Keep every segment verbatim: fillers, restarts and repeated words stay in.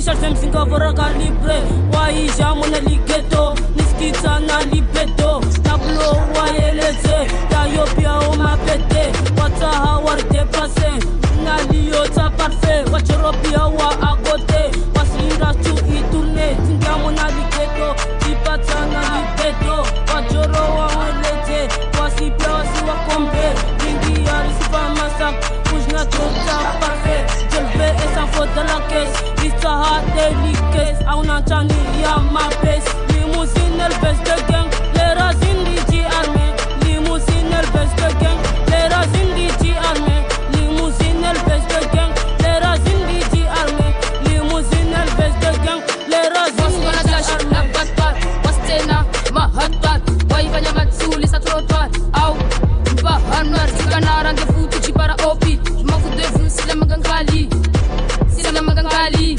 Chargem Singapore calibre Waija mona ligeto Niskita na libedo Tablo wayeleze Yayo pia o mapete Wata hawar dépassé Na liyo ta parfait Wachoro pia wa à côté Wasinda tu y tourner Tinga mona ligeto Tipata na libedo Wachoro wa walete Wasi pia wasi wa kombe Ringi yari sipa masak Pujna tota parfait Je vais et sans faute dans la caisse L'histoire délicace Auna chani ya ma pes Limousine elle baisse de gang Les racines d'I armée Limousine elle baisse de gang Les racines d'I armée Limousine elle baisse de gang Les racines d'I armée Limousine elle baisse de gang Les racines d'I armée Wastena mahatwat Waivanya matsuli sa trottoir Au Mba hanwar Sikana rendez-vous Tuchi para opi Je m'en fous de vous Sila magangali Sila magangali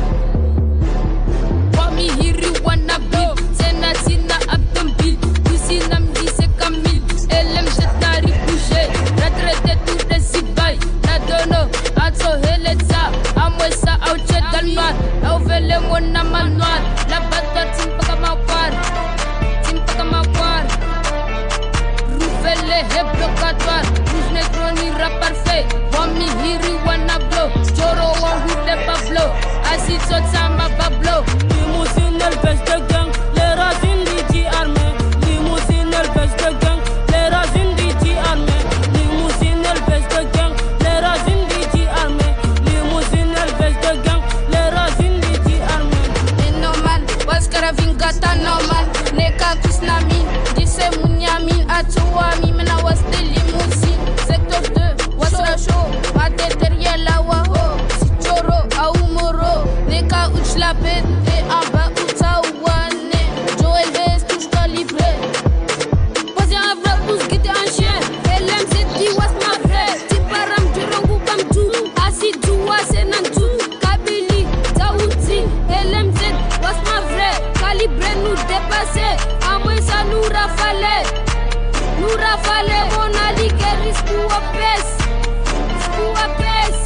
Wami hiri wana bil Sena sina abdombil Kusina mdise kamil Elem jetna ribouche Retraite tout de sibay Nadono Atso heletsa Amwesa auche dalman Auvele mona manual La bata timpaka mawar Timpaka mawar Rouvele he blocatoire Rouge negro ni rap parfait Wami hiri wana blow Joro wa hude pablo Acid sota ma bablo Limousine elle baisse de gang Les racines d'I armée Limousine elle baisse de gang Les racines d'I armée Limousine elle baisse de gang Les racines d'I armée Limousine elle baisse de gang Les racines d'I armée Enoman Waskara vingata noman Neka kusnamin Dise munyamin Atuami Mena waste limousine Secteur deux Wasra show Mate derrière la waho Sichoro Aumoro Neka uchlapet Et en bas Utawane Joel Hess touche calibré Posé un vrai pouce guidé un chien L M Z dit was ma vraie Tiparam Durangu Kamtu Acid Joua Senantu Kabili Taouti L M Z was ma vraie Calibré nous dépasser À moins ça nous rafalait Nous rafalait On a dit qu'elle risque ou à pèse Risque ou à pèse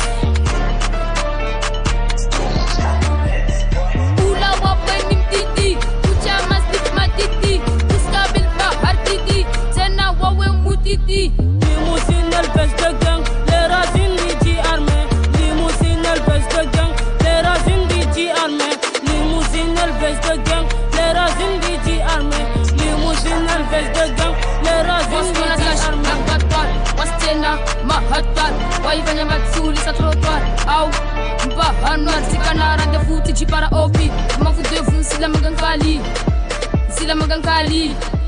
Oula wapwe ni mtiti Kucha mastik matiti Kuskabil pa hartiti Tena wawe mutiti Limousine elle baisse de gang Les racines d'I armée Limousine elle baisse de gang Les racines d'I armée Limousine elle baisse de gang Les racines d'I armée Limousine elle baisse de gang Les racines d'I armée Wastena mahatwat Waivanya matsuli sa trottoir Au Mba hanwar Sikana rendez-vous Tuchi para opi Je m'en fous de vous Sila magangali Sila magangali